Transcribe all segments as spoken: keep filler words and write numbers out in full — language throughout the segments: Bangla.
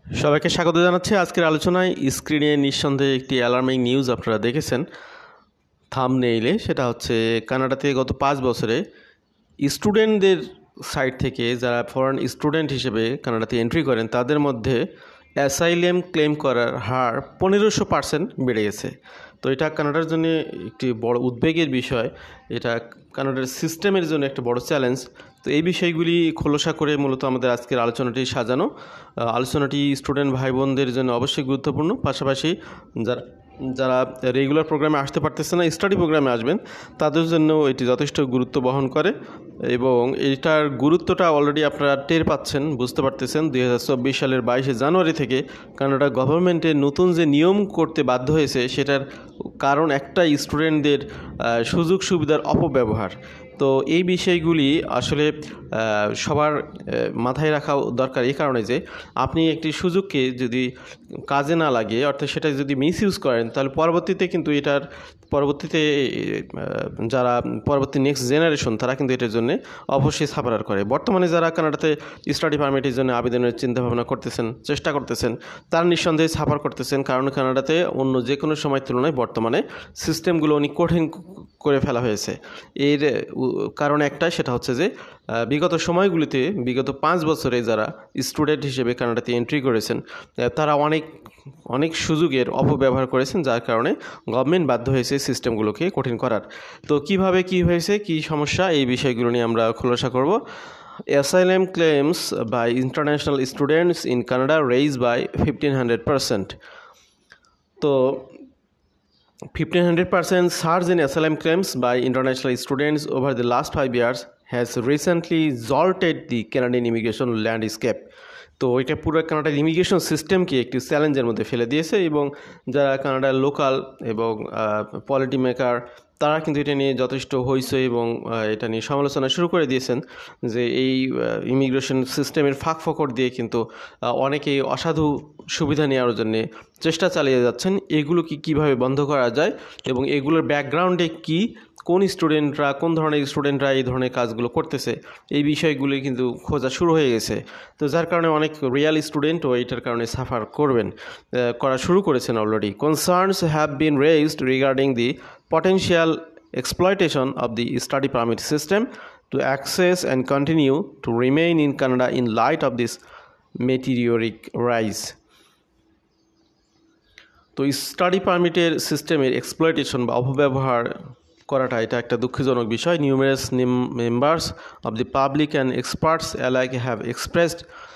সবাইকে স্বাগত জানাচ্ছি আজকের আলোচনায়। স্ক্রিনে নিঃসন্দেহে একটি অ্যালার্মিং নিউজ আপনারা দেখেছেন থাম্বনেইলে। সেটা হচ্ছে কানাডাতে গত পাঁচ বছরে স্টুডেন্টদের সাইড থেকে যারা ফরেন স্টুডেন্ট হিসেবে কানাডাতে এন্ট্রি করেন তাদের মধ্যে অ্যাসাইলেম ক্লেম করার হার পনেরোশো পার্সেন্ট বেড়ে গেছে। তো এটা কানাডার জন্য একটি বড় উদ্বেগের বিষয়, এটা কানাডার সিস্টেমের জন্য একটা বড় চ্যালেঞ্জ। তো এই বিষয়গুলি খোলসা করে মূলত আমাদের আজকের আলোচনাটি সাজানো। আলোচনাটি স্টুডেন্ট ভাই বোনদের জন্য অবশ্যই গুরুত্বপূর্ণ, পাশাপাশি যারা যারা রেগুলার প্রোগ্রামে আসতে পারতেছে না, স্টাডি প্রোগ্রামে আসবেন, তাদের জন্য এটি যথেষ্ট গুরুত্ব বহন করে এবং এটার গুরুত্বটা অলরেডি আপনারা টের পাচ্ছেন, বুঝতে পারতেছেন। দুই হাজার চব্বিশ সালের বাইশে জানুয়ারি থেকে কানাডা গভর্নমেন্টের নতুন যে নিয়ম করতে বাধ্য হয়েছে সেটার কারণ একটা স্টুডেন্টদের সুযোগ সুবিধার অপব্যবহার। তো এই বিষয়গুলি আসলে সবার মাথায় রাখা দরকার, এই কারণে যে আপনি একটি সুযোগকে যদি কাজে না লাগিয়ে অর্থাৎ সেটা যদি মিস ইউজ করেন তাহলে পরবর্তীতে কিন্তু এটার পরবর্তীতে যারা পরবর্তী নেক্সট জেনারেশন তারা কিন্তু এটার জন্য অবশ্যই সাফার করে। বর্তমানে যারা কানাডাতে স্টাডি পারমিটের জন্য আবেদনের চিন্তাভাবনা করতেছেন, চেষ্টা করতেছেন, তারা নিঃসন্দেহে সাফার করতেছেন, কারণ কানাডাতে অন্য যে কোনো সময়ের তুলনায় বর্তমানে সিস্টেমগুলো অনেক কঠিন করে ফেলা হয়েছে। এর কারণ একটা, সেটা হচ্ছে যে বিগত সময়গুলিতে বিগত পাঁচ বছরে যারা স্টুডেন্ট হিসেবে কানাডাতে এন্ট্রি করেছেন তারা অনেক অনেক সুযোগের অপব্যবহার করেছেন, যার কারণে গভর্নমেন্ট বাধ্য হয়েছে সিস্টেমগুলোকে কঠিন করার। তো কিভাবে কি হয়েছে, কি সমস্যা, এই বিষয়গুলো নিয়ে আমরা খোলাসা করব। Asylum claims by international students in Canada raised by fifteen hundred percent. তো fifteen hundred percent surge in asylum claims by international students over the last five years has recently jolted the Canadian immigration landscape. তো এটা পুরো কানাডার ইমিগ্রেশন সিস্টেমকে একটি চ্যালেঞ্জের মধ্যে ফেলে দিয়েছে এবং যারা কানাডার লোকাল এবং পলিটি মেকার তারা কিন্তু এটা নিয়ে যথেষ্ট হইচই এবং এটা নিয়ে সমালোচনা শুরু করে দিয়েছেন যে এই ইমিগ্রেশন সিস্টেমের ফাঁক ফোকর দিয়ে কিন্তু অনেকেই অসাধু সুবিধা নেওয়ার জন্য চেষ্টা চালিয়ে যাচ্ছেন। এগুলো কি কীভাবে বন্ধ করা যায় এবং এগুলোর ব্যাকগ্রাউন্ডে কি, কোন স্টুডেন্টরা, কোন ধরনের স্টুডেন্টরা এই ধরনের কাজগুলো করতেছে, এই বিষয়গুলি কিন্তু খোঁজা শুরু হয়ে গেছে। তো যার কারণে অনেক রিয়াল স্টুডেন্টও এটার কারণে সাফার করবেন করা শুরু করেছেন already. Concerns have been raised regarding the potential exploitation of the study permit system to access and continue to remain in Canada in light of this meteoric rise. তো স্টাডি পারমিটের সিস্টেমের এক্সপ্লয়টেশন বা অপব্যবহার করাটা এটা একটা দুঃখজনক বিষয়। Numerous members of the public and experts alike have expressed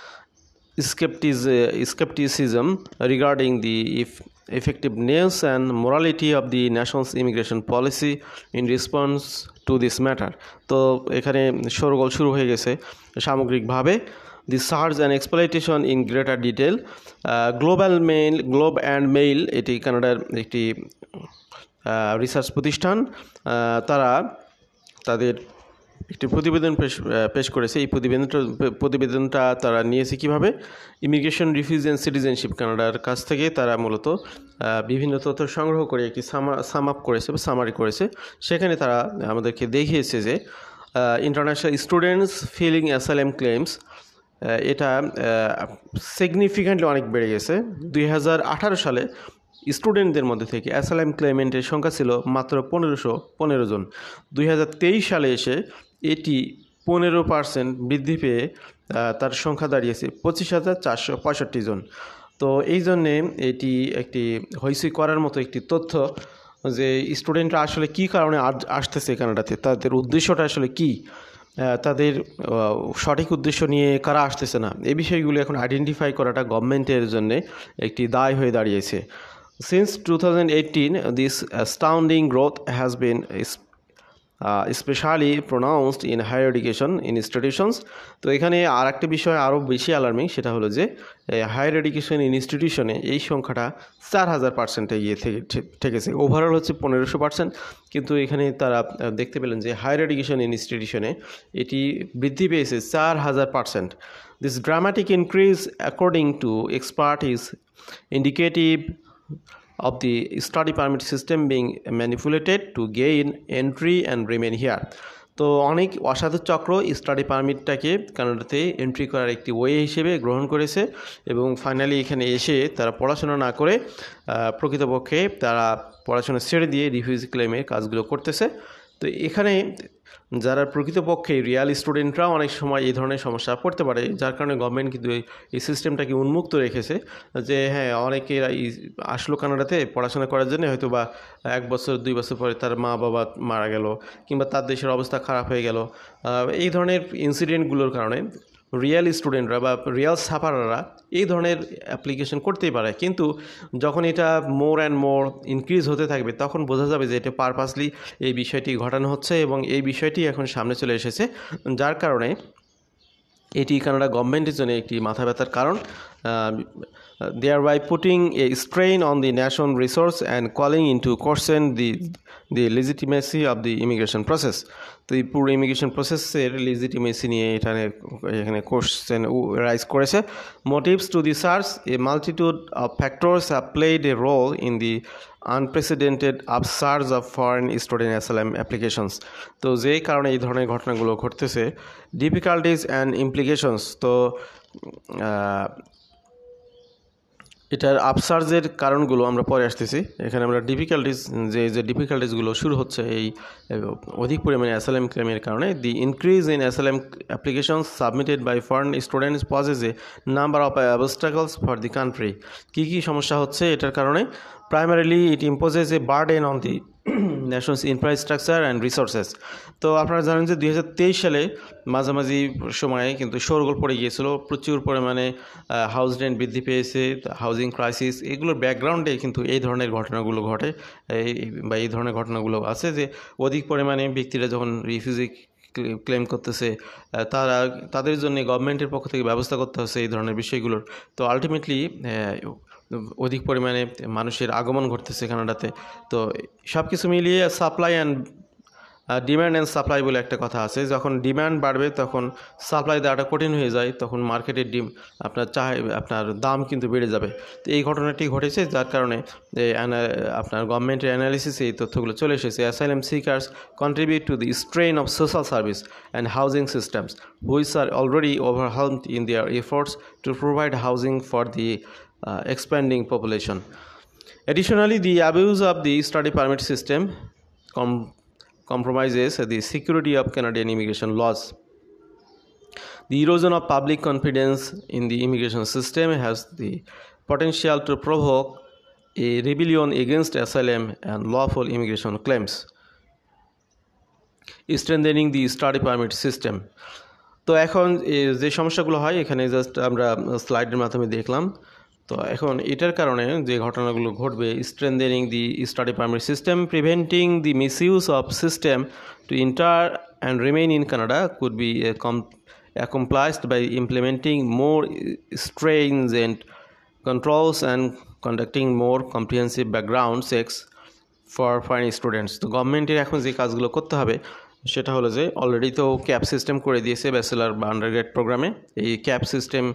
skepticism regarding the effectiveness and morality of the nation's immigration policy in response to this matter. তো এখানে শোরগোল শুরু হয়ে গেছে সামগ্রিকভাবে। The surge and exploitation in greater detail. Global mail Globe and Mail এটি কানাডার একটি রিসার্চ প্রতিষ্ঠান, তারা তাদের একটি প্রতিবেদন পেশ পেশ করেছে। এই প্রতিবেদনটা প্রতিবেদনটা তারা নিয়েছে কীভাবে, ইমিগ্রেশন, রিফিউজি অ্যান্ড সিটিজেনশিপ কানাডার কাছ থেকে তারা মূলত বিভিন্ন তথ্য সংগ্রহ করে একটি সামা সাম আপ করেছে বা সামারি করেছে। সেখানে তারা আমাদেরকে দেখিয়েছে যে international students filing asylum claims এটা সিগনিফিক্যান্টলি অনেক বেড়ে গেছে। দুই হাজার আঠারো সালে স্টুডেন্টদের মধ্যে থেকে অ্যাসাইলাম ক্লেমেন্টের সংখ্যা ছিল মাত্র পনেরোশো পনেরো জন। দুই হাজার তেইশ সালে এসে এটি পনেরো পার্সেন্ট বৃদ্ধি পেয়ে তার সংখ্যা দাঁড়িয়েছে পঁচিশ হাজার চারশো পঁয়ষট্টি জন। তো এই জন্যে এটি একটি হইচই করার মতো একটি তথ্য যে স্টুডেন্টরা আসলে কী কারণে আসতেছে কানাডাতে, তাদের উদ্দেশ্যটা আসলে কী, তাদের সঠিক উদ্দেশ্য নিয়ে কারা আসতেছে না, এই বিষয়গুলো এখন আইডেন্টিফাই করাটা গভর্নমেন্টের জন্য একটি দায় হয়ে দাঁড়িয়েছে। Since twenty eighteen, this astounding growth has been uh, especially pronounced in higher education institutions. তো এখানে আর একটা বিষয় আরও বেশি অ্যালার্মিং, সেটা হলো যে হায়ার এডুকেশন ইনস্টিটিউশনে এই সংখ্যাটা চার হাজার পার্সেন্টে গিয়ে থেকে ঠেকেছে। ওভারঅল হচ্ছে পনেরোশো পার্সেন্ট, কিন্তু এখানে তারা দেখতে পেলেন যে হায়ার এডুকেশন ইনস্টিটিউশনে এটি বৃদ্ধি পেয়েছে চার হাজার percent. This dramatic increase according to expert is indicative of the study permit system being manipulated to gain entry and remain here. তো অনেক অসাধু চক্র স্টাডি পারমিটটাকে কানাডাতে এন্ট্রি করার একটি ওয়ে হিসেবে গ্রহণ করেছে এবং ফাইনালি এখানে এসে তারা পড়াশোনা না করে প্রকৃতপক্ষে তারা পড়াশোনা ছেড়ে দিয়ে রিফিউজি ক্লেমের কাজগুলো করতেছে। তো এখানে যারা প্রকৃতপক্ষে রিয়াল স্টুডেন্টরাও অনেক সময় এই ধরনের সমস্যা পড়তে পারে, যার কারণে গভর্নমেন্ট কিন্তু এই সিস্টেমটাকে উন্মুক্ত রেখেছে যে হ্যাঁ অনেকেরা আসলো কানাডাতে পড়াশোনা করার জন্য, হয়তো বা এক বছর দুই বছর পরে তার মা বাবা মারা গেল কিংবা তার দেশের অবস্থা খারাপ হয়ে গেল, এই ধরনের ইনসিডেন্টগুলোর কারণে রিয়েল স্টুডেন্টরা বা রিয়েল সাফাররা এই ধরনের অ্যাপ্লিকেশন করতেই পারে। কিন্তু যখন এটা মোর অ্যান্ড মোর ইনক্রিজ হতে থাকবে তখন বোঝা যাবে যে এটা পারপাসলি এই বিষয়টি ঘটানো হচ্ছে এবং এই বিষয়টি এখন সামনে চলে এসেছে, যার কারণে এটি কানাডা গভর্নমেন্টের জন্য একটি মাথা ব্যথার কারণ, thereby putting a strain on the national resource and calling into question the the legitimacy of the immigration process. তো এই পুরো ইমিগ্রেশন প্রসেসের লেজিটিমেসি নিয়ে এখানে এখানে কোশ্চেন রাইজ করেছে। Motives to the search, a multitude of factors have played a role in the unprecedented upsurge of foreign student asylum applications. তো যেই কারণে এই ধরনের ঘটনাগুলো ঘটতেছে, ডিফিকাল্টিজ অ্যান্ড ইমপ্লিকেশনস। তো এটার আপসার্জের কারণগুলো আমরা পরে আসতেছি। এখানে আমরা ডিফিকাল্টিজ যে যে ডিফিকাল্টিজগুলো শুরু হচ্ছে এই অধিক পরিমাণে অ্যাসাইলাম ক্লেমের কারণে, the increase in asylum applications submitted by foreign students poses a number of obstacles for the country. কী কী সমস্যা হচ্ছে এটার কারণে? Primarily it imposes a burden on the national infrastructure and resources. তো আপনারা জানেন যে দুই হাজার তেইশ সালে মাঝামাঝি সময়ে কিন্তু শোরগোল পড়ে গিয়েছিল, প্রচুর পরিমাণে হাউস রেন্ট বৃদ্ধি পেয়েছে, হাউজিং ক্রাইসিস, এগুলোর ব্যাকগ্রাউন্ডে কিন্তু এই ধরনের ঘটনাগুলো ঘটে বা এই ধরনের ঘটনাগুলো আছে যে অধিক পরিমাণে ব্যক্তিরা যখন রিফিউজি ক্লেম করতেছে তারা তাদের জন্য গভর্নমেন্টের পক্ষ থেকে ব্যবস্থা করতে হচ্ছে এই ধরনের বিষয়গুলোর। তো আলটিমেটলি অধিক পরিমাণে মানুষের আগমন ঘটতেছে কানাডাতে। তো সব কিছু মিলিয়ে supply and demand and supply বলে একটা কথা আছে, যখন ডিম্যান্ড বাড়বে তখন সাপ্লাই দেওয়াটা কঠিন হয়ে যায়, তখন মার্কেটের ডিম আপনার চাই আপনার দাম কিন্তু বেড়ে যাবে। তো এই ঘটনাটি ঘটেছে, যার কারণে আপনার গভর্নমেন্টের অ্যানালিসিসে এই তথ্যগুলো চলে এসেছে। Asylum seekers contribute to the strain of social service and housing systems which are already overwhelmed in their efforts to provide housing for the Uh, expanding population. Additionally, the abuse of the study permit system com- compromises the security of Canadian immigration laws. The erosion of public confidence in the immigration system has the potential to provoke a rebellion against asylum and lawful immigration claims, strengthening the study permit system. তো এখন যে সমস্যাগুলো হয় এখানে জাস্ট আমরা স্লাইডের মাধ্যমে দেখলাম। তো এখন এটার কারণে যে ঘটনাগুলো ঘটবে, strengthening the study permit system, preventing the misuse of system to enter and remain in Canada could be accomplished by implementing more stringent controls and conducting more comprehensive background checks for foreign students. তো গভর্নমেন্টের এখন যে কাজগুলো করতে হবে সেটা হলো যে অলরেডি তো ক্যাপ সিস্টেম করে দিয়েছে ব্যাচেলার বা আন্ডারগ্রেড প্রোগ্রামে। এই ক্যাপ সিস্টেম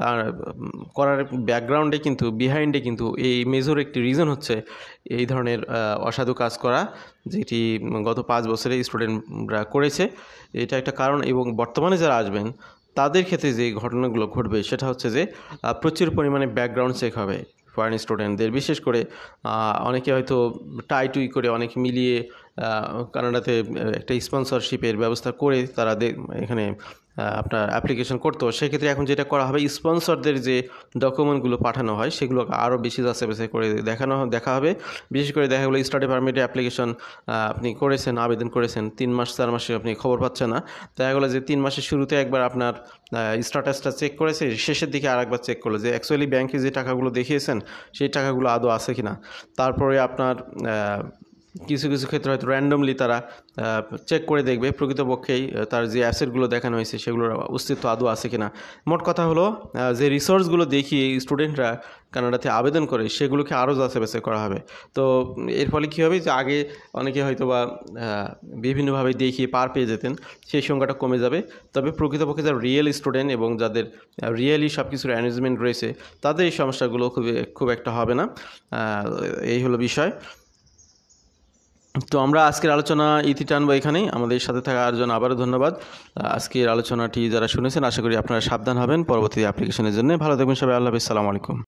করার ব্যাকগ্রাউন্ডে কিন্তু বিহাইন্ডে কিন্তু এই মেজর একটি রিজন হচ্ছে এই ধরনের অসাধু কাজ করা, যেটি গত পাঁচ বছরে স্টুডেন্টরা করেছে। এটা একটা কারণ, এবং বর্তমানে যারা আসবেন তাদের ক্ষেত্রে যে ঘটনাগুলো ঘটবে সেটা হচ্ছে যে প্রচুর পরিমাণে ব্যাকগ্রাউন্ড চেক হবে ফরেন স্টুডেন্টদের। বিশেষ করে অনেকে হয়তো টাই টুই করে অনেক মিলিয়ে কানাডাতে একটা স্পন্সরশিপের ব্যবস্থা করে তারা এখানে আপনার অ্যাপ্লিকেশন করতো। সেক্ষেত্রে এখন যেটা করা হবে, স্পন্সরদের যে ডকুমেন্টগুলো পাঠানো হয় সেগুলো আরও বেশি যাচাই বাছাই করে দেখানো দেখা হবে। বিশেষ করে দেখা গেলো স্টাডি পারমিটে অ্যাপ্লিকেশন আপনি করেছেন, আবেদন করেছেন, তিন মাস চার মাসে আপনি খবর পাচ্ছেন না। দেখা গেলো যে তিন মাসের শুরুতে একবার আপনার স্ট্যাটাসটা চেক করেছে, শেষের দিকে আর একবার চেক করলো যে অ্যাকচুয়ালি ব্যাংকে যে টাকাগুলো দেখিয়েছেন সেই টাকাগুলো আদৌ আছে কি না। তারপরে আপনার কিছু কিছু ক্ষেত্রে হয়তো র্যান্ডমলি তারা চেক করে দেখবে প্রকৃতপক্ষেই তার যে অ্যাসেটগুলো দেখানো হয়েছে সেগুলোর অস্তিত্ব আদৌ আছে কিনা। মোট কথা হলো যে রিসোর্সগুলো দেখিয়ে স্টুডেন্টরা কানাডাতে আবেদন করে সেগুলোকে আরও যাচাই বাছাই করা হবে। তো এর ফলে কী হবে যে আগে অনেকে হয়তো বা বিভিন্নভাবে দেখিয়ে পার পেয়ে যেতেন, সেই সংখ্যাটা কমে যাবে। তবে প্রকৃতপক্ষে যারা রিয়েল স্টুডেন্ট এবং যাদের রিয়েলি সব কিছুর অ্যারেঞ্জমেন্ট রয়েছে তাদের এই সমস্যাগুলো খুব খুব একটা হবে না। এই হলো বিষয়। তো আমরা আজকের আলোচনা ইতি টানবো এখানেই। আমাদের সাথে থাকার জন্য আবারও ধন্যবাদ। আজকের আলোচনাটি যারা শুনেছেন আশা করি আপনারা সাবধান হবেন পরবর্তী অ্যাপ্লিকেশনের জন্য। ভালো থাকবেন সবাই। আল্লাহ হাফেজ। আসসালামু আলাইকুম।